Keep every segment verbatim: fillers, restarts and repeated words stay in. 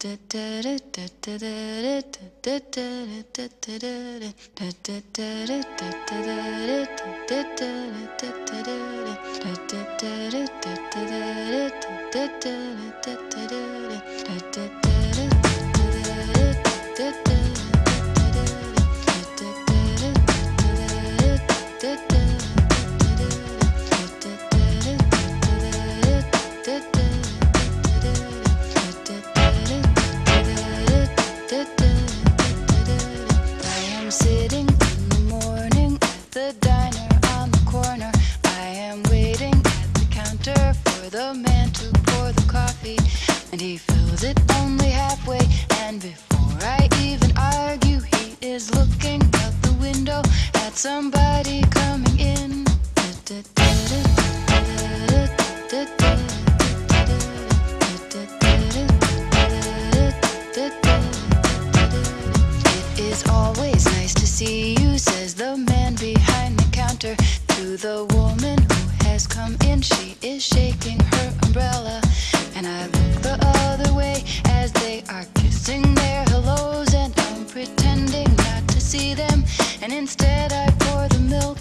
Sitting in the morning at the diner on the corner. I am waiting at the counter for the man to pour the coffee, and he fills it only halfway. And before I even argue, he is looking out the window at somebody coming in. It is always nice to see you, says the man behind the counter to the woman who has come in. She is shaking her umbrella, and I look the other way as they are kissing their hellos, and I'm pretending not to see them, and instead I pour the milk.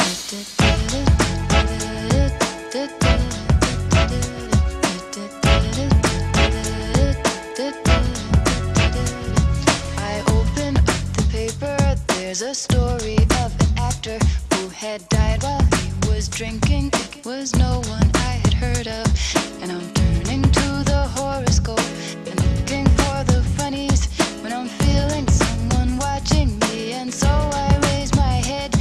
I open up the paper. There's a story of an actor who had died while he was drinking. It was no one I had heard of, and I'm turning to the horoscope and looking for the funnies when I'm feeling someone watching me, and so I raise my head.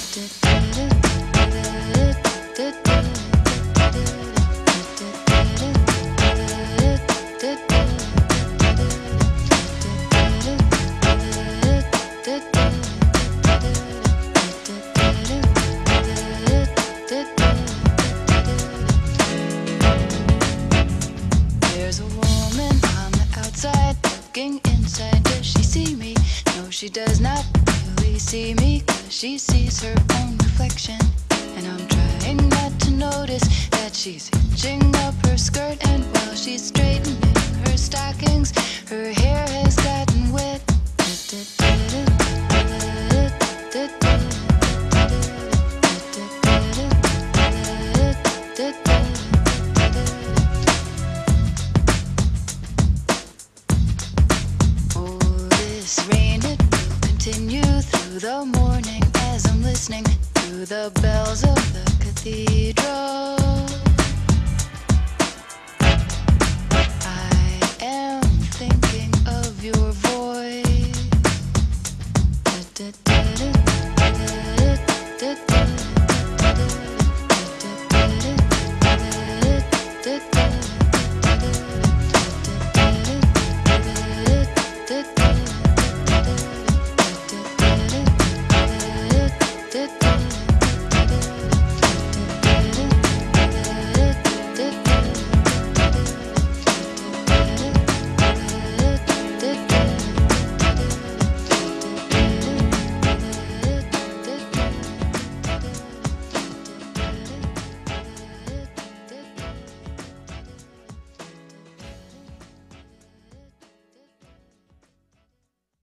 There's a woman on the outside looking inside. Does she see me? No, she does not really see me, 'cause she sees her own reflection. And I'm trying not to notice that she's hitching up her skirt, and while she's straightening her stockings, her hair has gotten wet.